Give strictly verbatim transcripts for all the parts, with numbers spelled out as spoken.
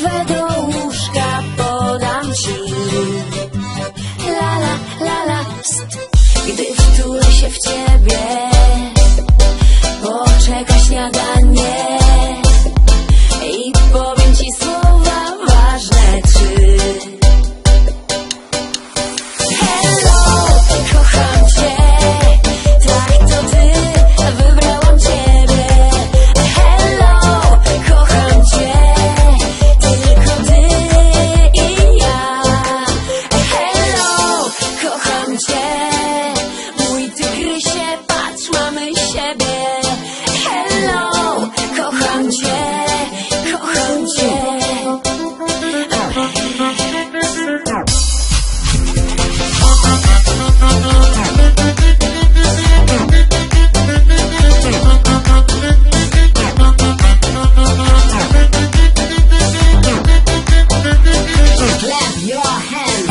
porwę do łóżka, podam ci. La la la la, pst, gdy wtulę się w ciebie, poczeka śniadanie i powiem ci słowa ważne trzy. Hello, kocham cię, tak to ty, wybrałam ciebie. Hello, kocham cię, tylko ty i ja. Hello, kocham cię, mój tygrysie, patrz, mamy siebie. Hello, kocham cię, kocham cię. Clap your hands.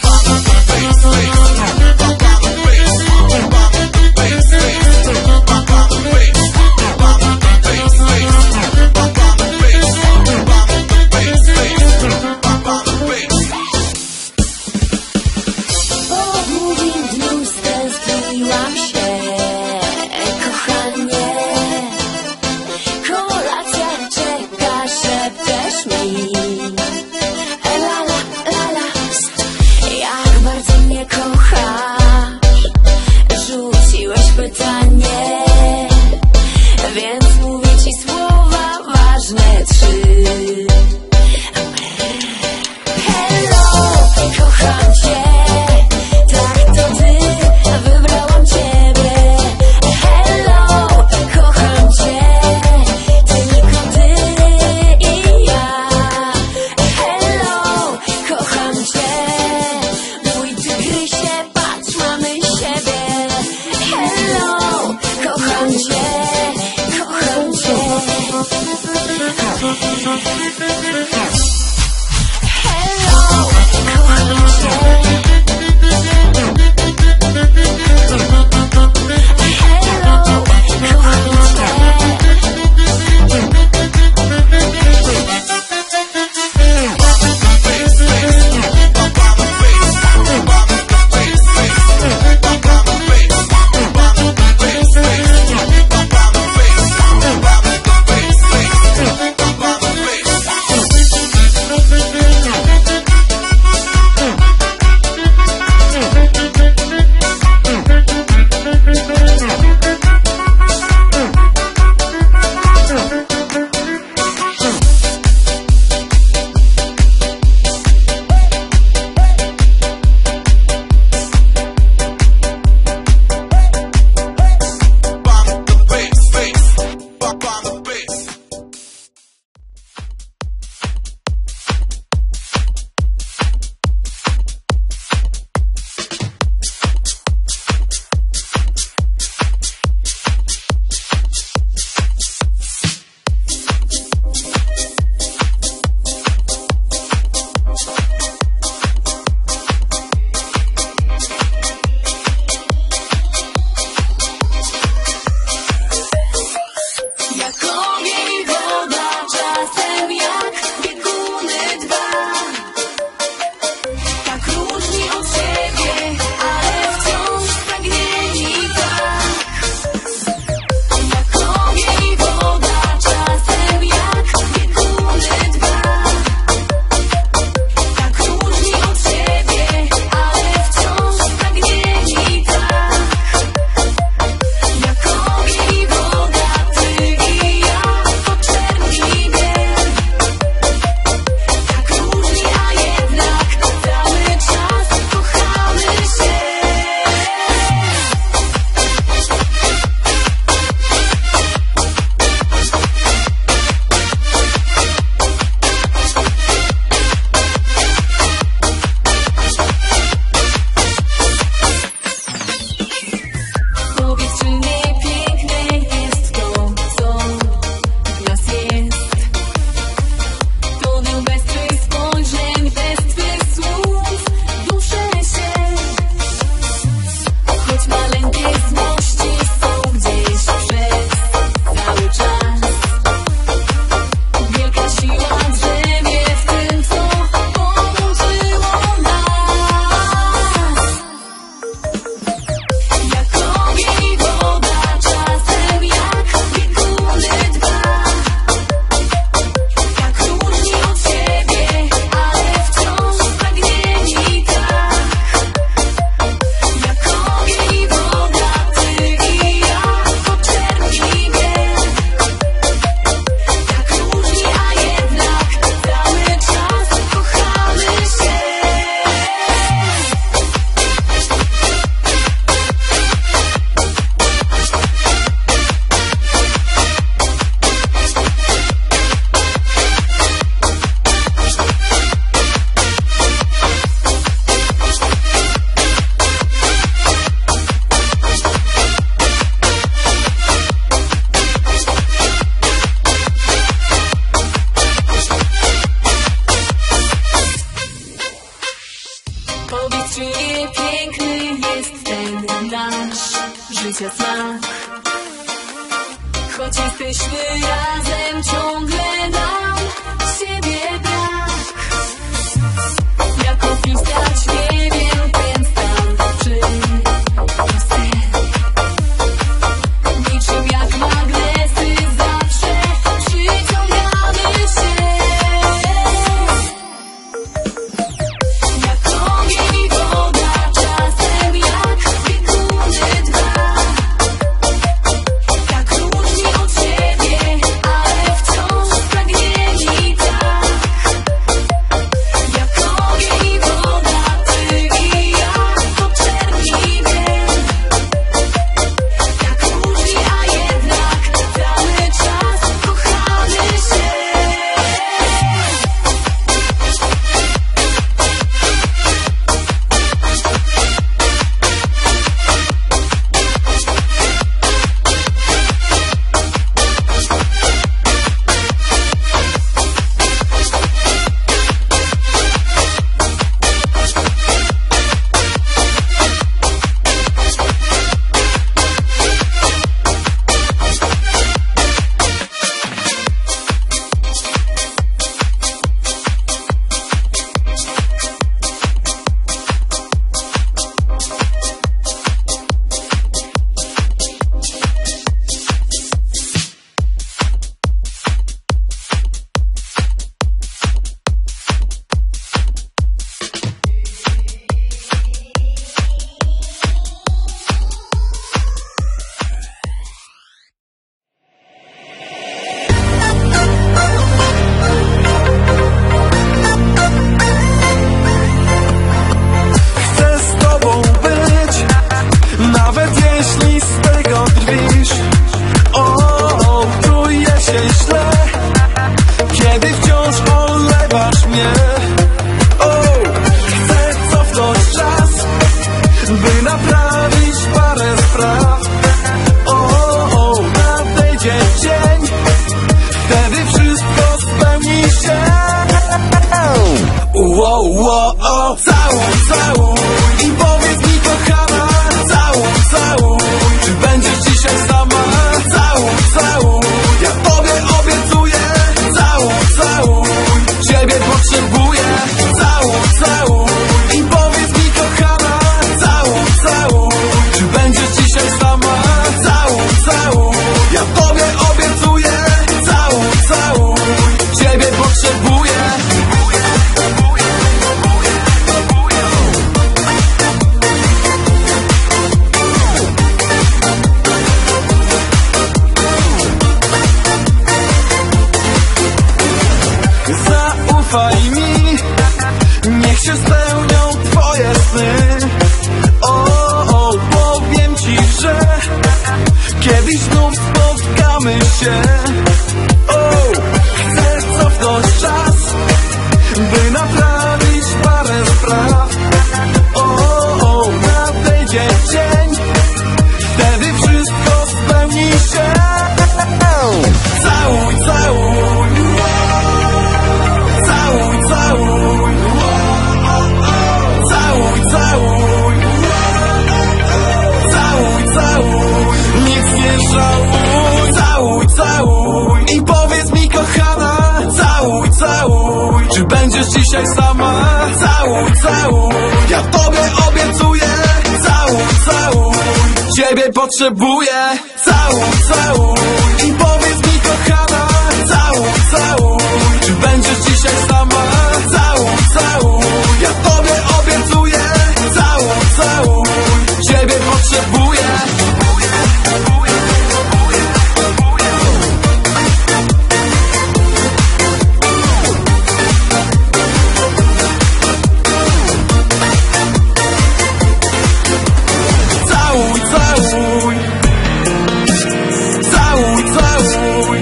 Po długim dniu stęskniłam się, kochanie. Kolacja czeka, szepczesz mi. La la la la, pst, jak bardzo mnie kochasz. Rzuciłeś pytanie, więc mówię ci słowa ważne trzy. Hello, kocham cię, tak to ty, wybrałam ciebie. Hello, kocham cię, tylko ty i ja. Hello, kocham cię, mój tygrysie, patrz, mamy siebie. Hello, kocham cię, kocham cię. Hello, kocham cię. Hello, kocham cię. pojęcia smak. Choć jesteśmy razem, ciągle nam siebie brak. Jak opisać, nie wiem, ten stan czy to sen. Niczym jak magnesy zawsze przyciągamy się. Jak ogień i woda, czasem jak bieguny dwa. Tak różni od siebie, ale wciąż pragnieni tak. Jak ogień i woda, ty i ja, to czerni wiem. Tak różni, a jednak cały czas kochamy się. Chcę z tobą być, nawet jeśli z tego drwisz. O, czuję się źle, kiedy wciąż olewasz mnie. O, chcę cofnąć czas, by naprawić parę spraw. O, nadejdzie dzień, wtedy wszystko spełni się. Wow, wow, o, całuj, całuj i powiedz mi, kochana, całuj, całuj, czy będziesz dzisiaj sama? Całuj, całuj, ja tobie obiecuję. Całuj, całuj, ciebie potrzebuję. Całuj, całuj i powiedz mi, kochana, całuj, całuj, czy będziesz dzisiaj sama? Całuj, całuj, ja tobie obiecuję. Całuj, całuj, ciebie potrzebuję. Zaufaj mi, niech się spełnią twoje sny. O, o, powiem ci, że kiedyś znów spotkamy się. O, chcę cofnąć czas, by naprawić parę spraw. O, o, nadejdzie dzień, wtedy wszystko spełni się. Całuj, całuj, całuj, całuj, całuj, całuj, całuj, całuj, nic nie żałuj. Całuj, całuj i powiedz mi, kochana, całuj, całuj, czy będziesz dzisiaj sama? Całuj, całuj, ja tobie obiecuję. Całuj, całuj, ciebie potrzebuję. Całuj, całuj i powiedz mi, kochana, całuj, całuj, czy będziesz dzisiaj sama? Całuj, całuj, ja tobie obiecuję. Całuj, całuj, ciebie potrzebuję. Całuj, całuj, całuj, całuj,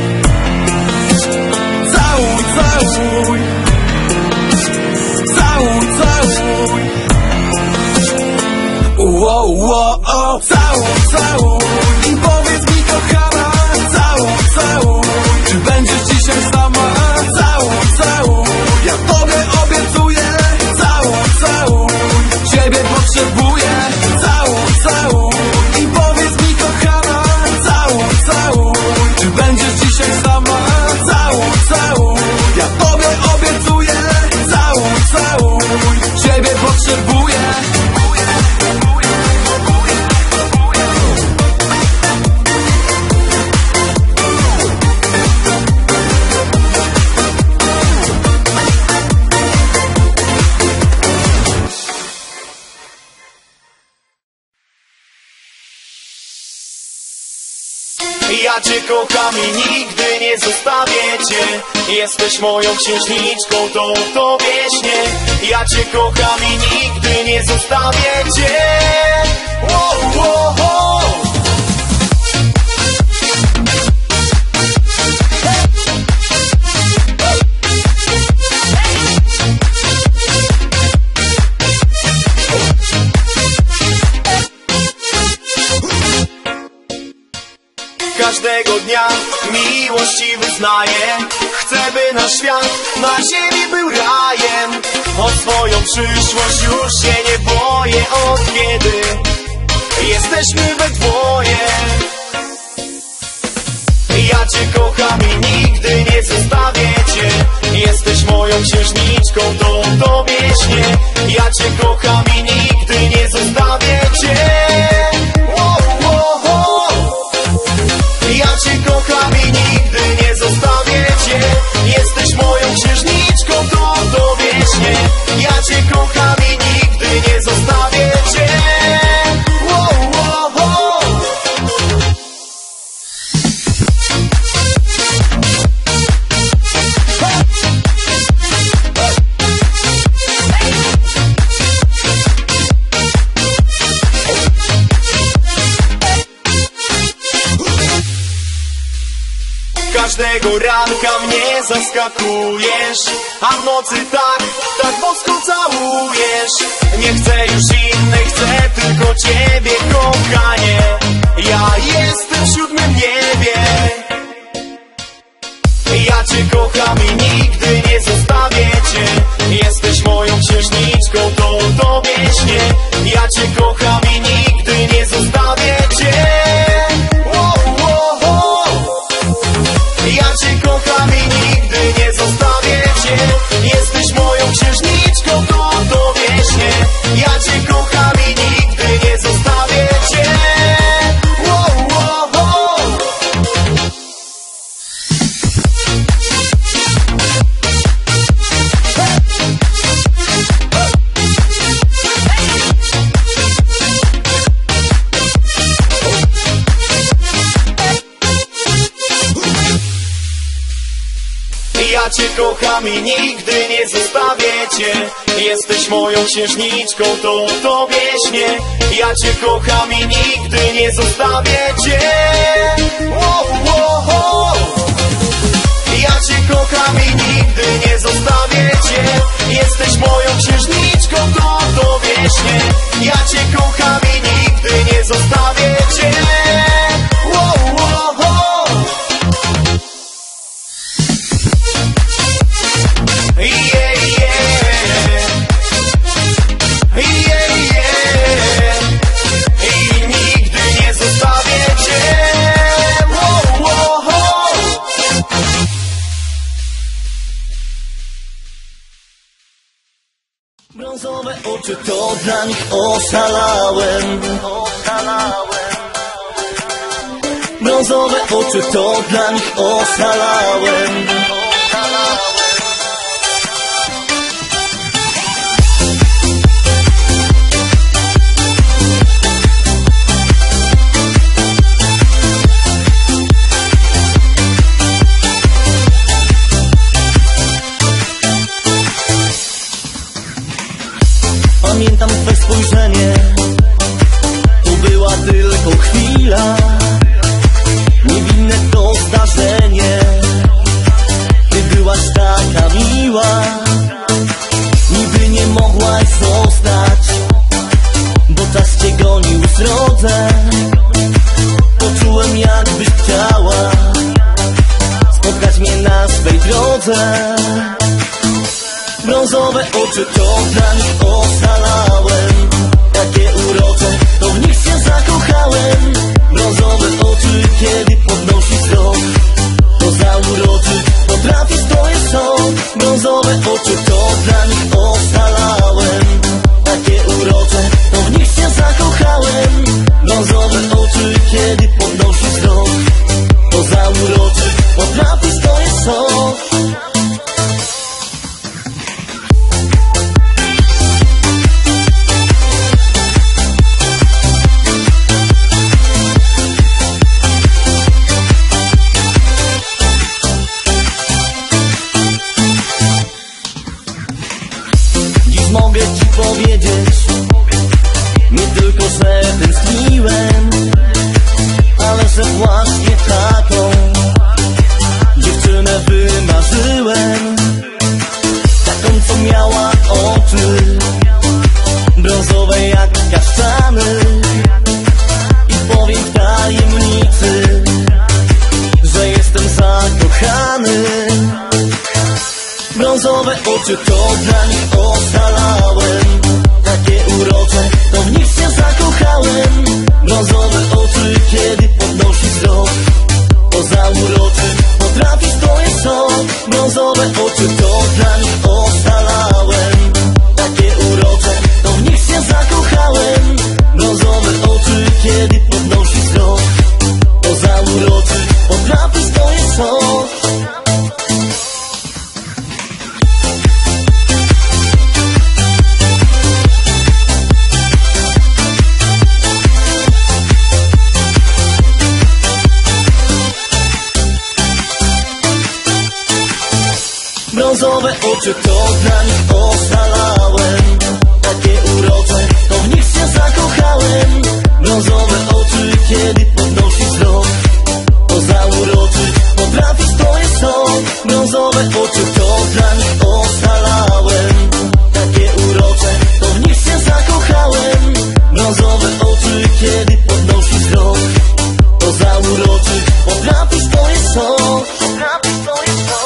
całuj, całuj, całuj, całuj. Wow, wow, o, całuj, całuj i powiedz mi, kochana, całuj, całuj, czy będziesz dzisiaj sama? Całuj, całuj, ja tobie obiecuję. Całuj, całuj, ciebie potrzebuję. Całuj, całuj i powiedz mi, kochana, Ja cię kocham i nigdy nie zostawię cię. Jesteś moją księżniczką, to tobie śnię. Ja cię kocham i nigdy nie zostawię cię. Wow, wow, wow. Każdego dnia miłości wyznaję. Chcę, by nasz świat na ziemi był rajem. O swoją przyszłość już się nie boję. Od kiedy jesteśmy we dwoje. Ja cię kocham i nigdy nie zostawię cię. Jesteś moją księżniczką, to tobie śnię. Ja cię kocham i nigdy nie zostawię cię. Wow, wow, wow. Ja cię kocham i nigdy nie zostawię cię. Jesteś moją księżniczką, to tobie śnię. Ja cię kocham i nigdy nie zostawię cię. Wow, wow, wow. Każdego ranka mnie zaskakujesz, a w nocy tak, tak bosko całujesz. Nie chcę już innych, chcę tylko ciebie, kochanie. Ja jestem w siódmym niebie. Ja cię kocham i nigdy nie zostawię cię. Jesteś moją księżniczką, to tobie śnię. Ja cię kocham i nigdy nie zostawię cię. Wow, wow, wow. Ja cię kocham i nigdy nie zostawię cię. Jesteś moją księżniczką, to tobie śnię. Ja cię kocham i nigdy nie zostawię cię. Wow, wow, wow. Ja cię kocham i nigdy nie zostawię cię. Jesteś moją księżniczką, to tobie śnię. Ja cię kocham i nigdy nie zostawię cię. Wow, wow, wow. Ja cię kocham i nigdy nie zostawię cię. Jesteś moją księżniczką, to tobie śnię. Ja cię kocham i nigdy nie zostawię cię. Wow, wow, wow. Yeah, yeah. Yeah, yeah. I nigdy nie zostawię cię. Wow, wow, wow. Brązowe oczy to dla nich oszalałem. Oszalałem. Brązowe oczy to dla nich oszalałem. Oszalałem. Pamiętam twe spojrzenie, to była tylko chwila. Niewinne to zdarzenie, ty byłaś taka miła. Niby nie mogłaś zostać, bo czas cię gonił w drodze. Poczułem, jakbyś chciała spotkać mnie na swej drodze. Brązowe oczy to dla nich oszalałem. Takie urocze, to w nich się zakochałem. Brązowe oczy, kiedy podnosi wzrok, to zauroczyć potrafisz, to jest szok. Brązowe oczy to dla nich oszalałem. Takie urocze, to w nich się zakochałem. Brązowe oczy, kiedy podnosi wzrok, to zauroczyć potrafisz, to jest szok. powiedzieć nie tylko, że tęskniłem, ale że właśnie taką dziewczynę wymarzyłem. Taką, co miała oczy brązowe jak kasztany i powiem w tajemnicy, że jestem zakochany. Brązowe oczy to dla nich ocalałem, takie urocze, to w nich się zakochałem. Brązowe oczy, kiedy podnosi wzrok, poza uroczy potrafisz, to jest sok. Brązowe oczy to dla nich ocalałem, takie urocze, to w nich się zakochałem. Brązowe oczy, kiedy podnosi wzrok, poza uroczy potrafisz, to jest sok. Brązowe oczy to dla nich ocalałem, takie urocze, to w nich się zakochałem. Brązowe oczy, kiedy podnosi wzrok, poza uroczy potrafisz, to jest sok. Brązowe oczy to dla nich ocalałem, takie urocze, to w nich się zakochałem. Brązowe oczy, kiedy podnosi wzrok, poza uroczy potrafisz, to jest sok. Potrafisz, to jest sok.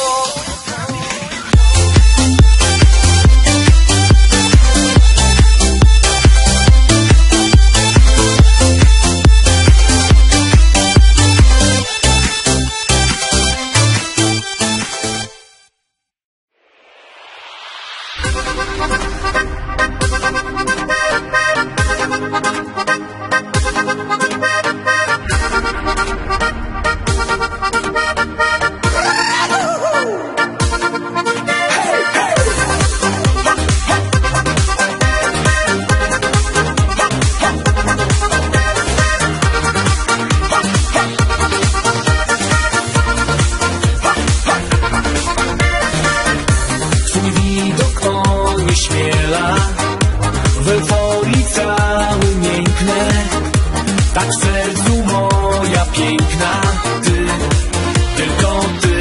W euforii cały mięknę, tak w sercu moja piękna. Ty, tylko ty.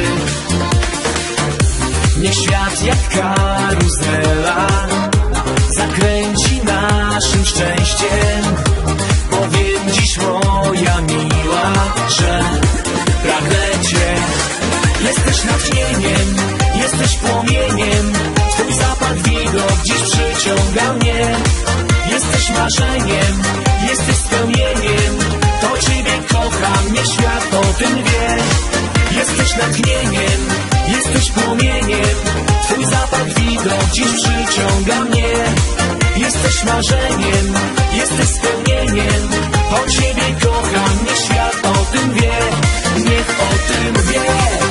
Niech świat jak karuzela zakręci naszym szczęściem. Powiem dziś, moja miła, że pragnę cię. Jesteś natchnieniem, jesteś płomieniem, twój zapach, widok dziś przyciąga mnie. Jesteś marzeniem, jesteś spełnieniem, to ciebie kocham, niech świat o tym wie. Jesteś natchnieniem, jesteś płomieniem, twój zapach, widok dziś przyciąga mnie. Jesteś marzeniem, jesteś spełnieniem, to ciebie kocham, niech świat o tym wie. Niech o tym wie.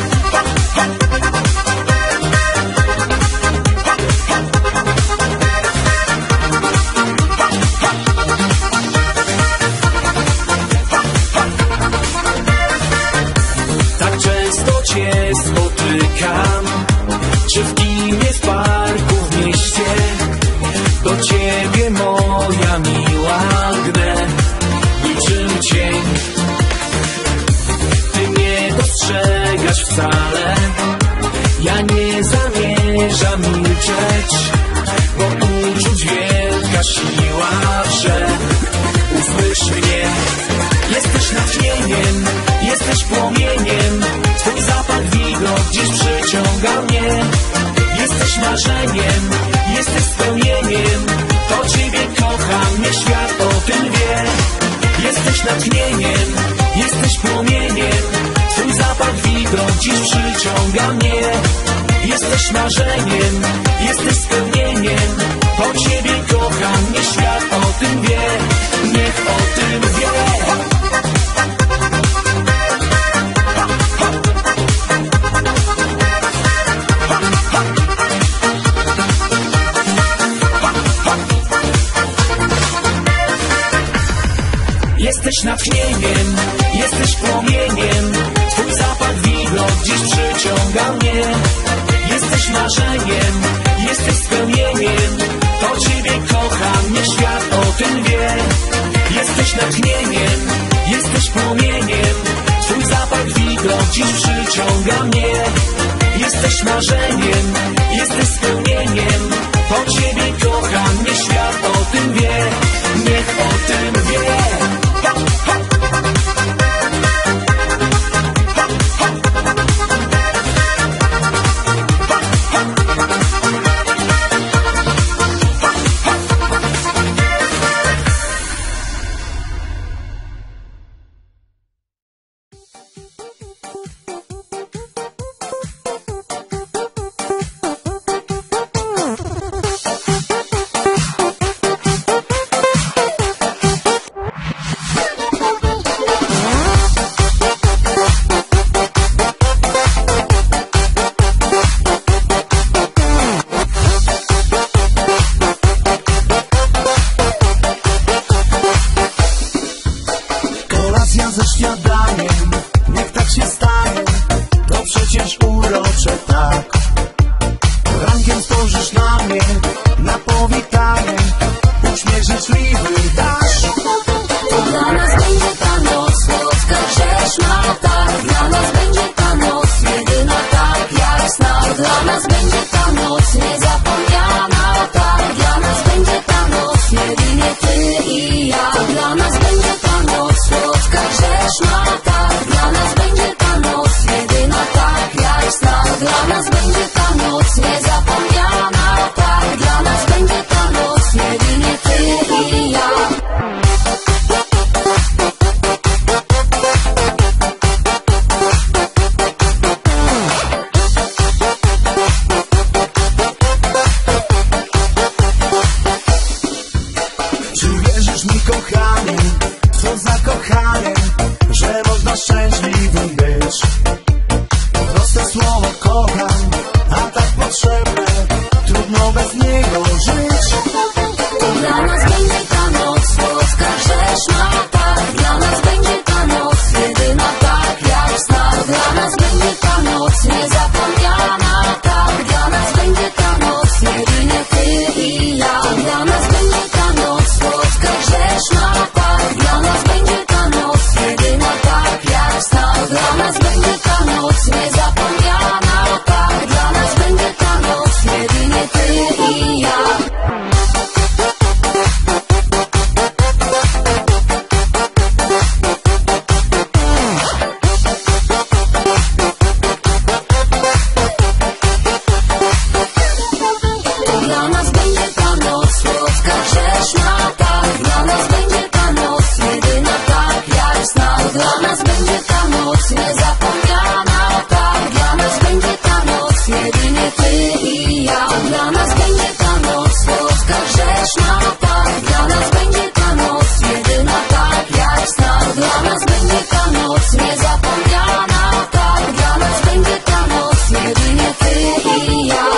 Spotykam, czy w kinie, w parku, w mieście, do ciebie, moja miła, gnę niczym cień. Ty nie dostrzegasz wcale, ja nie zamierzam milczeć, bo uczuć wielka siła, że usłysz mnie. Jesteś natchnieniem, jesteś płomieniem, twój zapach, widok dziś przyciąga mnie. Jesteś marzeniem, jesteś spełnieniem, to ciebie kocham, niech świat o tym wie. Jesteś natchnieniem, jesteś płomieniem, twój zapach, widok dziś przyciąga mnie. Jesteś marzeniem, jesteś spełnieniem, to ciebie kocham, niech świat o tym wie. Niech o tym wie. Jesteś natchnieniem, jesteś płomieniem, twój zapach, widok dziś przyciąga mnie. Jesteś marzeniem, jesteś spełnieniem, to ciebie kocham. niech świat o tym wie. Jesteś natchnieniem, jesteś płomieniem, twój zapach widok dziś przyciąga mnie. Jesteś marzeniem, jesteś spełnieniem, po ciebie kocham, niech świat o tym wie. Niech o tym wie. Ha, ha. Ze śniadaniem, niech tak się stanie, to przecież urocze tak. Rankiem spojrzysz na mnie, na powitanie, uśmiech życzliwy dasz. To dla nas będzie ta noc słodka, grzeszna, tak. Dla nas będzie ta noc jedyna, tak jak znak. Dla nas będzie ta noc niezapomniana, tak. Dla nas będzie ta noc jedynie ty i ja. To dla nas będzie ta noc słodka, grzeszna, tak. Dla nas będzie ta noc jedyna, tak jak znak. Dla nas będzie ta noc niezapomniana, tak. Dla nas będzie ta noc jedynie ty i ja. Czy wierzysz mi, kochanie, co zakochanie, że można szczęśliwym być? Proste słowo kocham, a tak potrzebne, trudno bez niego żyć. To dla nas będzie ta noc słodka, grzeszna, tak. Dla nas będzie ta noc jedyna, tak jak znak. Dla nas będzie ta noc niezapomniana, tak. Dla nas będzie ta noc jedynie ty i ja. To dla nas będzie ta noc słodka, grzeszna, tak. Dla nas będzie ta noc jedyna, tak jak znak. Dla nas będzie ta noc niezapomniana, tak. Dla nas będzie ta noc jedynie ty i ja. To dla nas będzie ta noc słodka, grzeszna, tak. Dla nas będzie ta noc jedyna, tak jak znak. Dla nas będzie ta noc niezapomniana, tak. Dla nas będzie ta noc jedynie ty i ja. To dla nas będzie ta noc słodka, grzeszna, tak. Dla nas będzie ta noc jedyna, tak jak znak. Dla nas będzie ta noc niezapomniana, tak. Dla nas będzie ta noc jedynie ty i ja.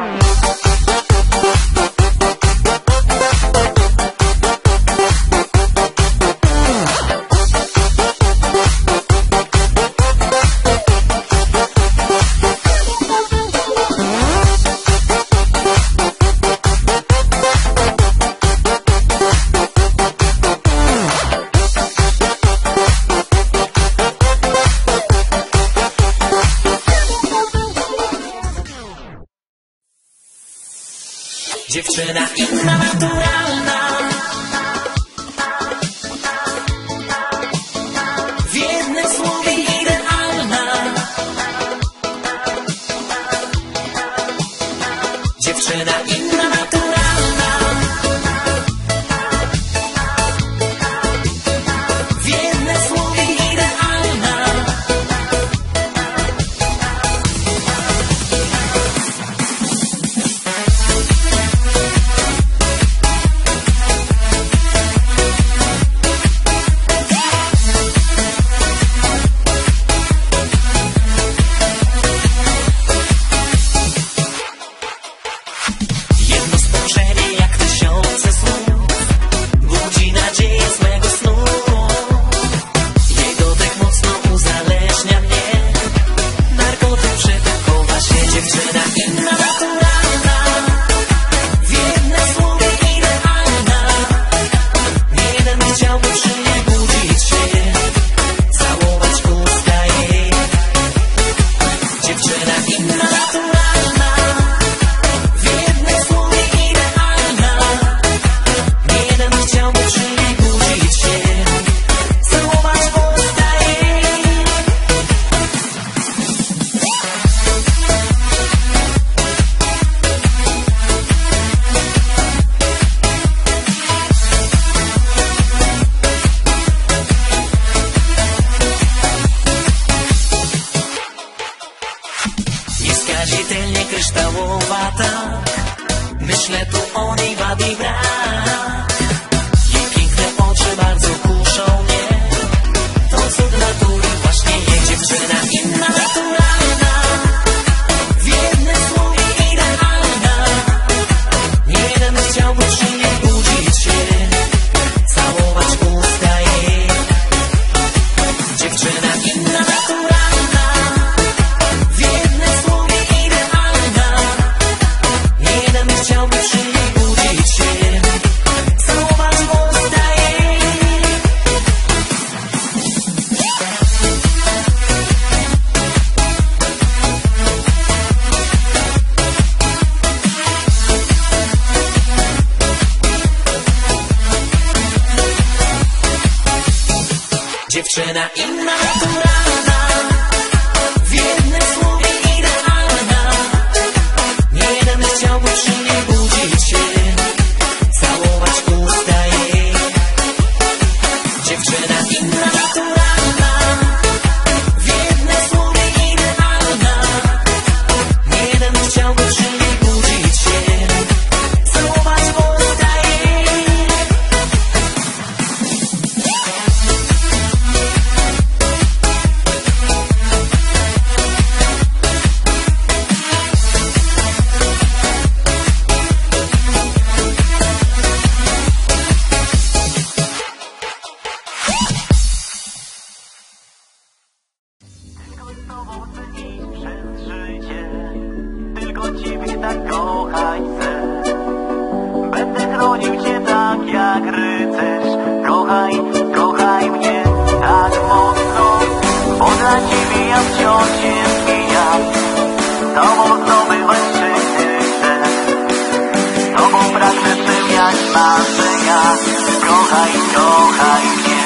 Dziewczyna inna, naturalna, w jednym słowie idealna. Dziewczyna inna, naturalna, w jednym słowie idealna. tak. Myślę tu o niej wad i brak. Jej piękne oczy bardzo kuszą mnie. To cud natury, właśnie jej dziewczyna inna, naturalna. W jednym słowie idealna. Nie jeden chciałby przy niej budzić się, całować usta jej. Dziewczyna inna, naturalna. W jednym słowie idealna. Nie jeden chciałby przy niej budzić się, całować usta jej. Dziewczyna inna, naturalna. W jednym słowie idealna. Nie jeden chciałby przy niej budzić się, całować usta jej. Dziewczyna inna, naturalna. W jednym słowie idealna. Nie jeden chciałby przy niej budzić się, całować usta jej. Tylko ciebie tak kochać chcę. Będę chronił cię tak jak rycerz. Kochaj, kochaj mnie tak mocno, bo dla ciebie ja wciąż się zmieniam. Z tobą zdobywać szczyty chcę. Z tobą pragnę spełniać marzenia. Kochaj, kochaj mnie.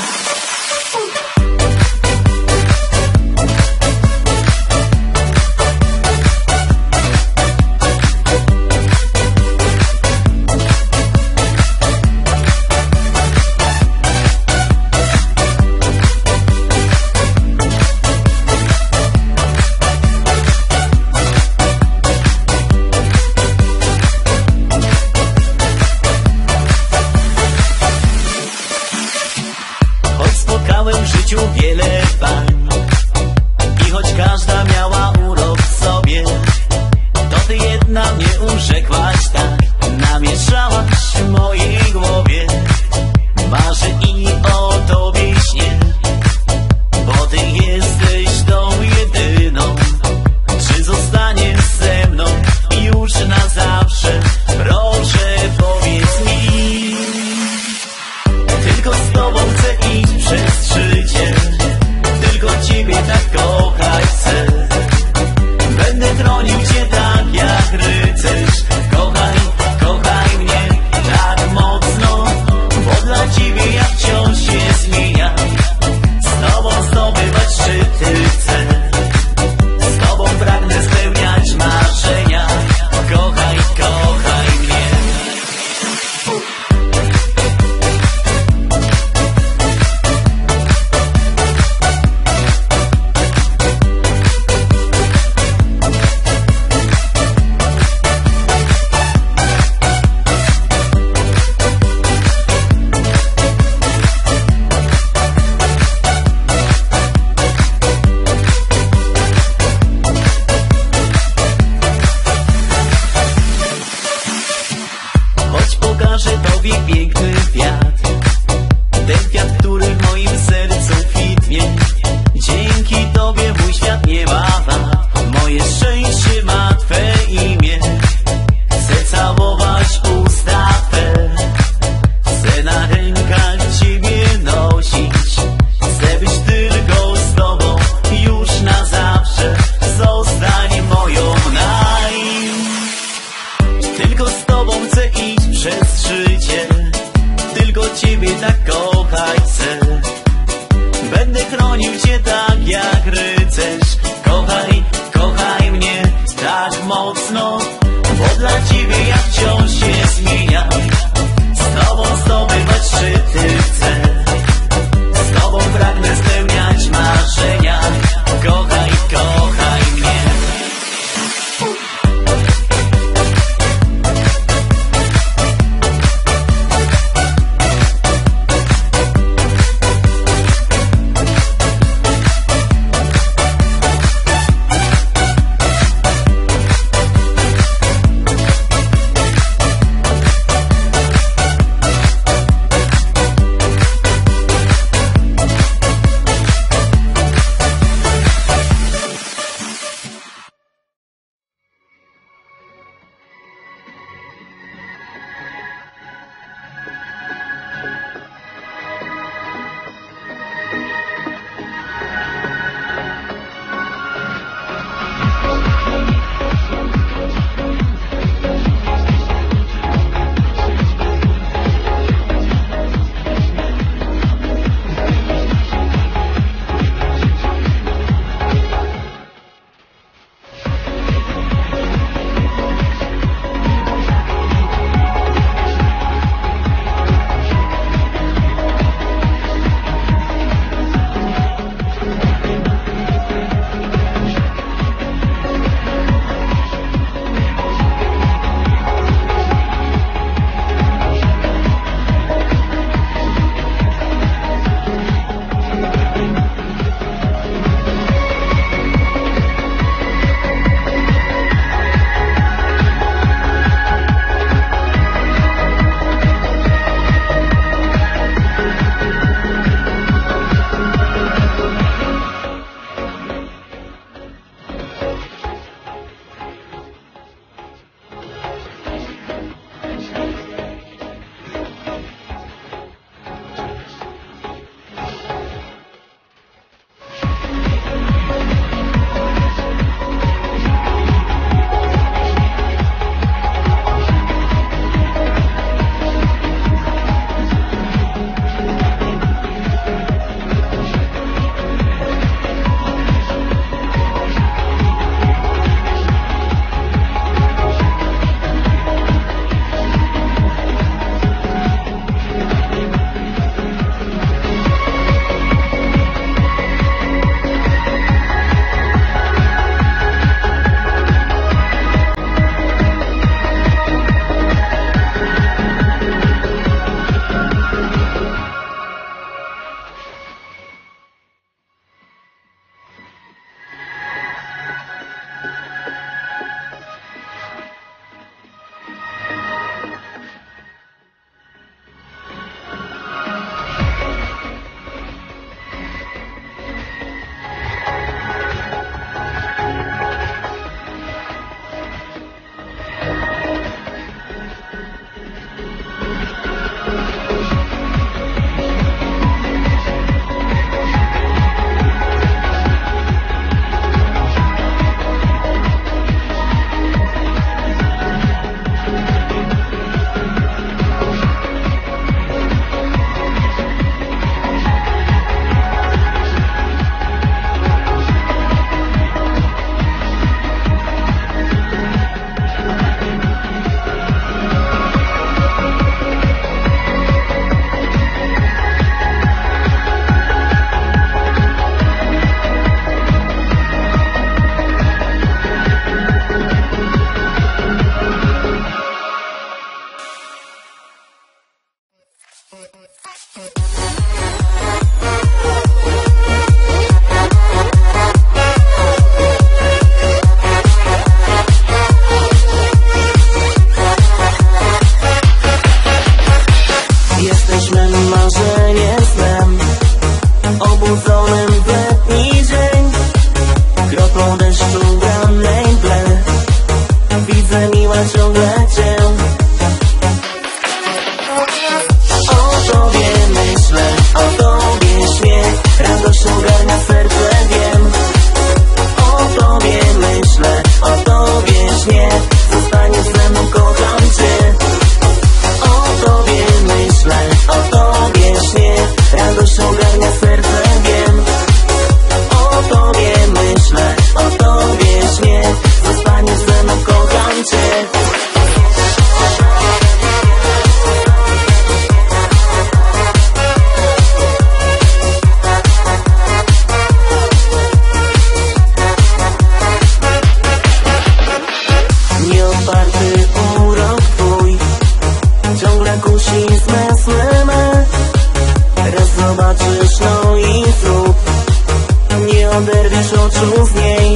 Choć spotkałem w życiu wiele pań i choć każda miała urok w sobie, to ty jedna mnie urzekłaś tak, namieszałaś w mojej głowie. Marzę i o tobie śnię, bo ty jesteś tą jedyną. Czy zostaniesz ze mną już na zawsze? Proszę, powiedz mi. Tylko z tobą chcę iść przez życie. Tylko ciebie tak kochać chcę. Będę chronił cię tak jak rycerz. Kochaj, kochaj mnie tak mocno, bo dla ciebie ja wciąż się zmieniam. Z tobą zdobywać szczyty chcę. Z tobą pragnę spełniać marzenia. Kochaj, kochaj mnie. Choć pokażę tobie piękny kwiat, ten kwiat, który w moim sercu kwitnie. Dzięki tobie mój świat nie ma wad, moje szczęście ma twe imię. Chcę całować usta twe, chcę na rękach ciebie nosić. Chcę być tylko z tobą już na zawsze. Zostań moją naj. Tylko z tobą chcę iść przez życie. Tylko ciebie tak kochać chcę. Będę chronił cię tak jak rycerz. Kochaj, kochaj mnie tak mocno, bo dla ciebie ja wciąż się zmieniam. Z tobą zdobywać szczyty chcę. Z tobą pragnę spełniać marzenia. Kochaj, kochaj mnie. serce cię. O tobie myślę, o tobie śnię, radość ogarnia serce, wiem. O tobie myślę, o tobie śnię, zostaniesz ze mną, kocham cię. O tobie myślę, o tobie śnię, radość ogarnia serce, wiem. O tobie myślę, o tobie śnię, zostaniesz ze mną, kocham cię. Nieotwarty urok twój ciągle kusi zmysły me. Raz zobaczysz, no i zrób, nie oderwiesz oczu z niej.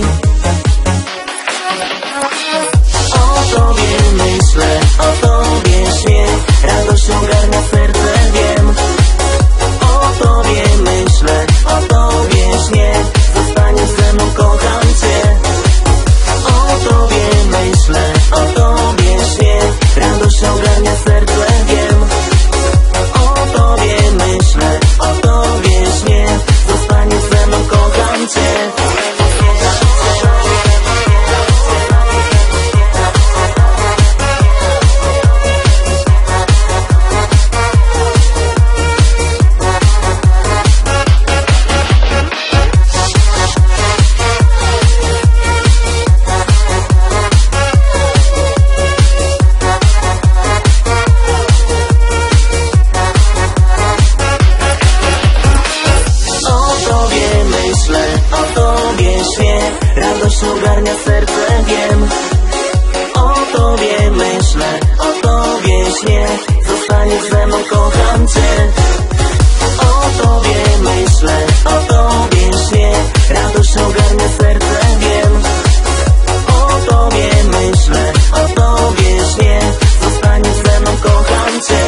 O tobie myślę, o tobie śnię, radość ogarnia serce, wiem. O tobie myślę, o tobie śnię, zostaniesz ze mną, kocham cię. O tobie myślę, o tobie śnię, radość ogarnia serce, wiem. O tobie myślę, o tobie śnię, zostaniesz ze mną, kocham cię. Radość ogarnia serce, wiem. O tobie myślę, o tobie śnię, zostaniesz ze mną, kocham cię. O tobie myślę, o tobie śnię, radość ogarnia serce, wiem. O tobie myślę, o tobie śnię, zostaniesz ze mną, kocham cię.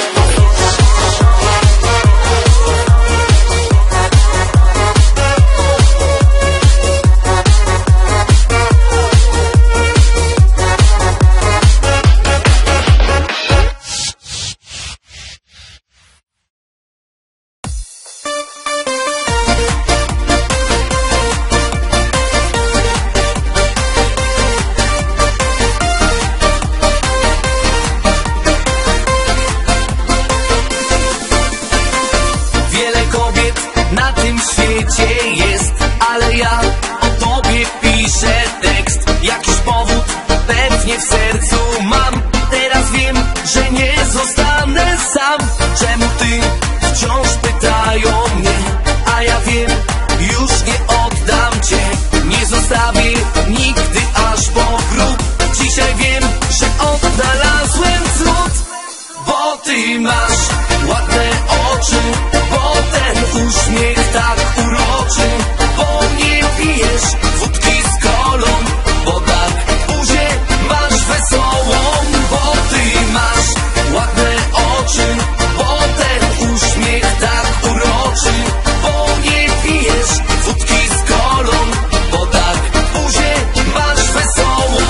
Na tym świecie jest, ale ja o tobie piszę tekst. Jakiś powód pewnie w sercu mam. Teraz wiem, że nie zostanę sam. Czemu ty wciąż pytają mnie, a ja wiem, już nie oddam cię. Nie zostawię nigdy aż po grób. Dzisiaj wiem, że odnalazłem cud. Bo ty masz ładne oczy, bo ten uśmiech tak uroczy. Bo nie pijesz wódki z kolą, bo tak buzię masz wesołą. Bo ty masz ładne oczy, bo ten uśmiech tak uroczy. Bo nie pijesz wódki z kolą, bo tak buzię masz wesołą.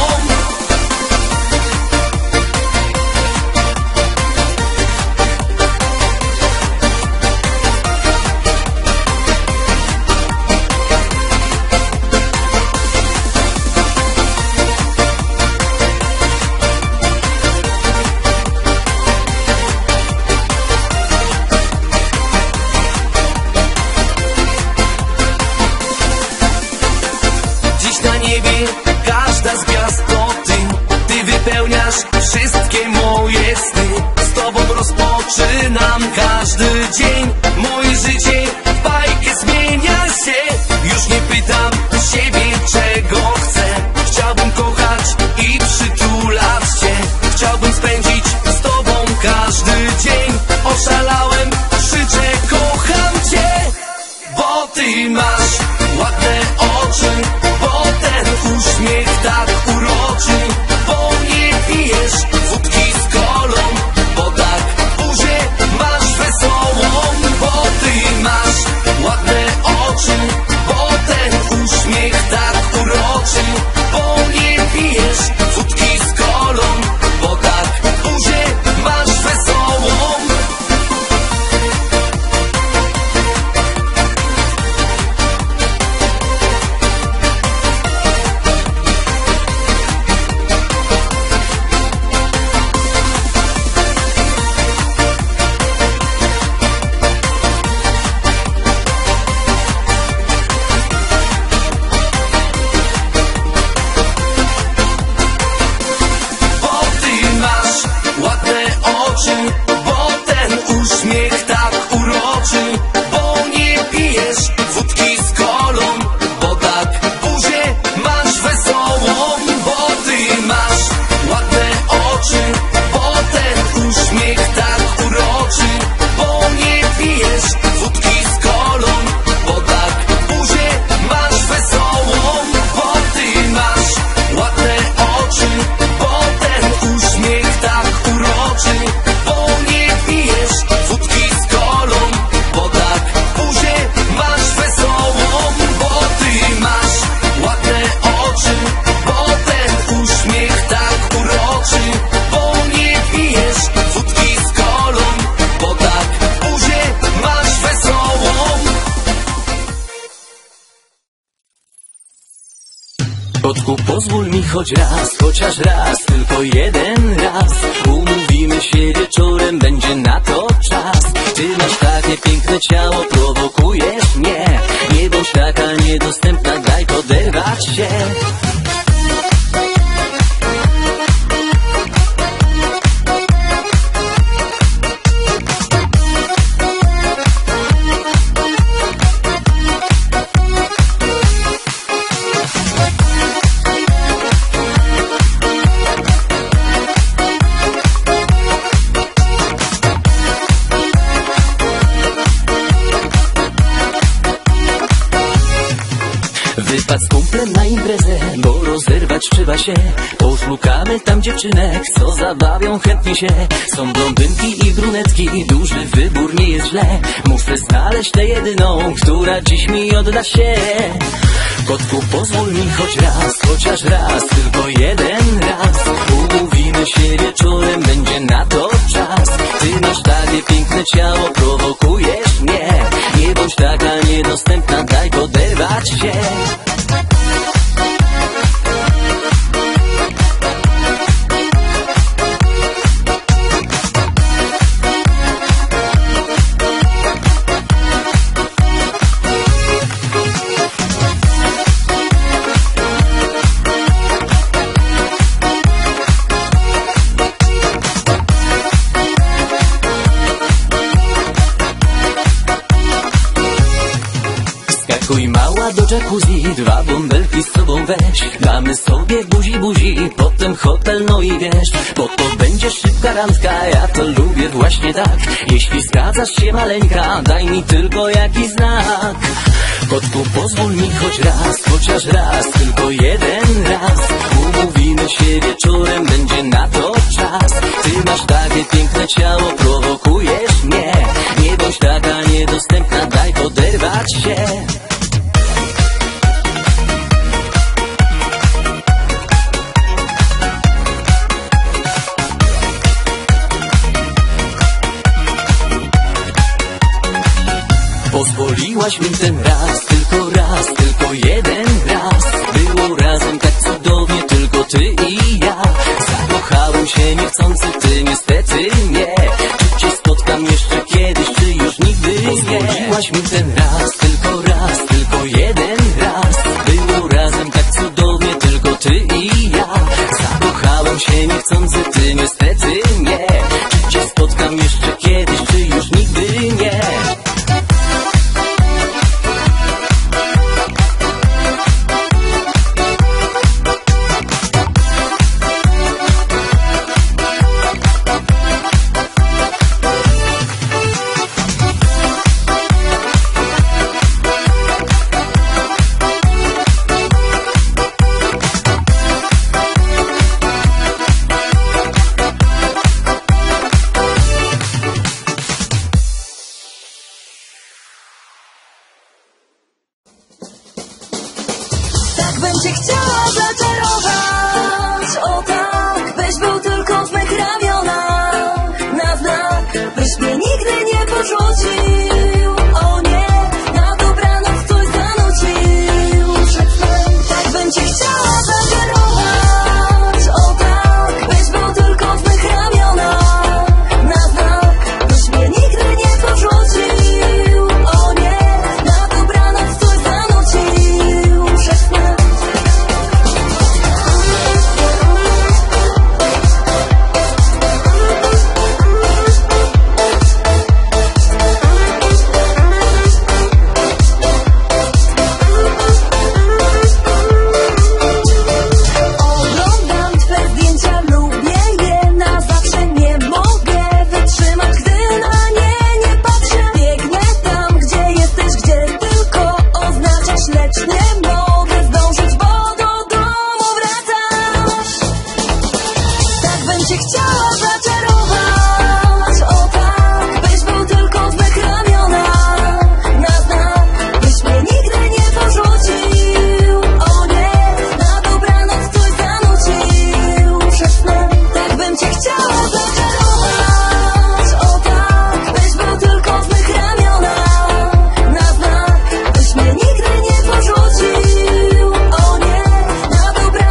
Dziś na niebie każda z gwiazd to ty. Ty wypełniasz wszystkie moje sny. Z tobą rozpoczynam każdy dzień. Moje życie w bajkę zmienia się. Już nie pytam siebie, czego chcę. Chciałbym kochać i przytulać cię. Chciałbym spędzić z tobą każdy dzień. Oszalałem, krzyczę, kocham cię. Bo ty masz ładne oczy, bo ten uśmiech tak uroczy. Bo nie pijesz wódki z kolą, bo tak buzię masz wesołą. Bo Kotku, pozwól mi choć raz, chociaż raz, tylko jeden raz. Umówimy się wieczorem, będzie na to czas. Ty masz takie piękne ciało, prowokujesz mnie. Nie bądź taka niedostępna, daj poderwać się. Wypad z kumplem na imprezę, bo rozerwać trzeba się. Poszukamy tam dziewczynek, co zabawią chętnie się. Są blondynki i brunetki, duży wybór, nie jest źle. Muszę znaleźć tę jedyną, która dziś mi odda się. Kotku, pozwól mi choć raz, chociaż raz, tylko jeden raz. Umówimy się wieczorem, będzie na to czas. Ty masz takie piękne ciało, prowokujesz mnie. Nie bądź taka niedostępna, daj poderwać się. Skakuj mała do jacuzzi, dwa bąbelki z sobą weź. Damy sobie buzi buzi, potem hotel, no i wiesz. Bo to będzie szybka randka, ja to lubię właśnie tak. Jeśli zgadzasz się maleńka, daj mi tylko jakiś znak. Kotku, pozwól mi choć raz, chociaż raz, tylko jeden raz. Umówimy się wieczorem, będzie na to czas. Ty masz takie piękne ciało, prowokujesz mnie. Nie bądź taka niedostępna, daj poderwać się. Pozwoliłaś mi ten raz, tylko raz, tylko jeden raz. Było razem tak cudownie, tylko ty i ja. Zakochałem się niechcący, ty niestety nie. Czy cię spotkam jeszcze kiedyś, czy już nigdy nie? Pozwoliłaś mi ten raz, tylko raz, tylko jeden raz. Było razem tak cudownie, tylko ty i ja. Zakochałem się niechcący, ty niestety nie. Czy cię spotkam jeszcze kiedyś, czy już nigdy nie? Tak bym cię chciała zaczarować, o tak, byś był tylko w mych ramionach. Na znak, byś mnie nigdy nie porzucił. O nie, na dobranoc coś zanucił przed snem. Tak bym cię chciała zaczarować, o tak, byś był tylko w mych ramionach. Na znak, byś mnie nigdy nie porzucił. O nie, na dobranoc coś zanucił przed snem. Oglądam twe zdjęcia, lubię je, na zawsze nie mogę wytrzymać, gdy na nie nie patrzę. Biegnę tam, gdzie jesteś, gdzie tylko oznaczasz, lecz nie mogę zdążyć, bo do domu wracasz. Tak bym cię chciała zaczarować, o tak, byś był tylko w mych ramionach. Na znak, byś mnie nigdy nie porzucił. O nie, na dobranoc coś zanucił przed snem. Tak bym cię chciała zaczarować, o tak, byś był tylko w mych ramionach. Na znak, byś mnie nigdy nie porzucił. O nie, na dobranoc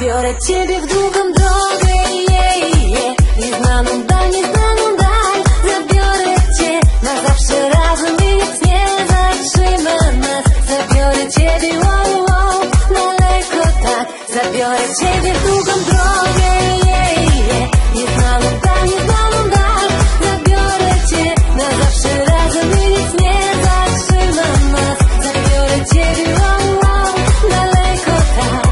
Zabiorę ciebie w długą drogę, jej, jej. Nieznaną dal, nieznaną dal. Zabiorę cię na zawsze razem i nic nie zatrzyma nas. Zabiorę ciebie, wow, wow, daleko tak. Zabiorę ciebie w długą drogę, jej, jej. Nieznaną dal, nieznaną dal. Zabiorę cię na zawsze razem i nic nie zatrzyma nas. Zabiorę ciebie, wow, wow, daleko tak.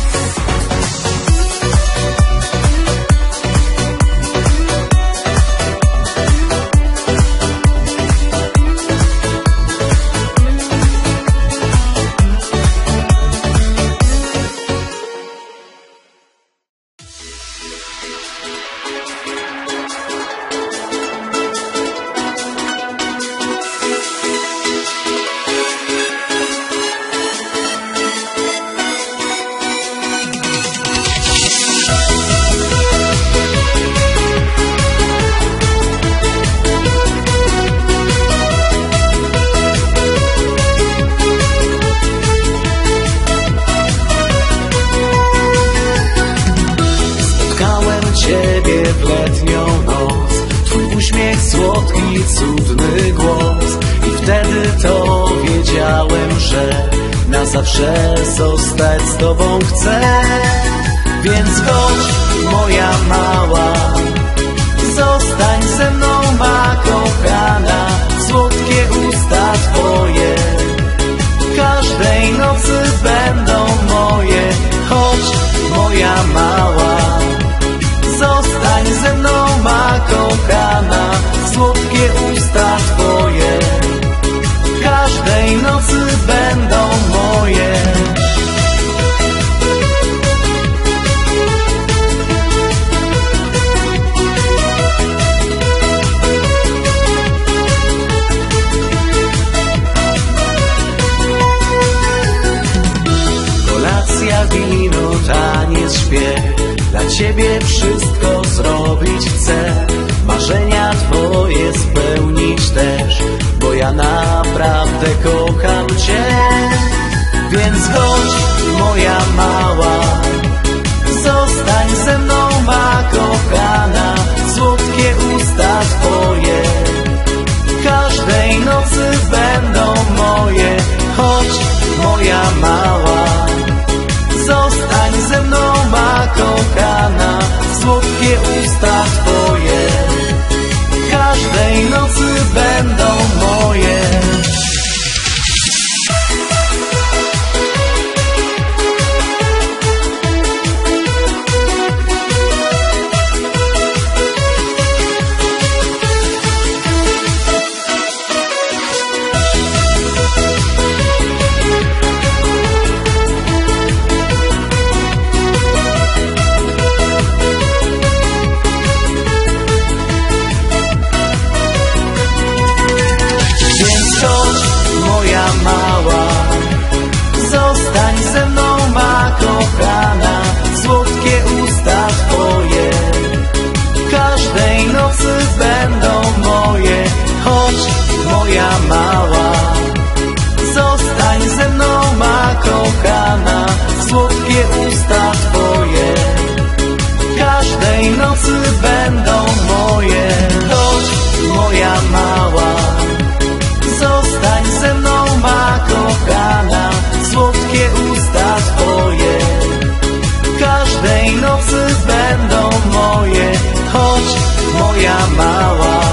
Ciebie w letnią noc, twój uśmiech słodki, cudny głos. I wtedy to wiedziałem, że na zawsze zostać z tobą chcę. Więc chodź, moja mała, zostań ze mną, ma kochana. Słodkie usta twoje każdej nocy będą moje. Chodź, moja mała, zostań ze mną, ma kochana. Słodkie usta twoje każdej nocy będą moje. Kolacja, wino, taniec, śpiew, dla ciebie wszystko zrobić chcę. Marzenia twoje spełnić też, bo ja naprawdę kocham cię. Więc chodź, moja mała, zostań ze mną, ma kochana. Słodkie usta twoje każdej nocy będą moje. Chodź, moja mała, zostań ze mną, ma kochana. Słodkie usta twoje każdej nocy będą moje. Mała, zostań ze mną, ma kochana. Słodkie usta twoje każdej nocy będą moje. Chodź, moja mała, zostań ze mną, ma kochana. Słodkie usta twoje każdej nocy będą moje. Chodź, moja mała, zostań ze mną, ma kochana. Słodkie usta twoje każdej nocy będą moje. Chodź, moja mała,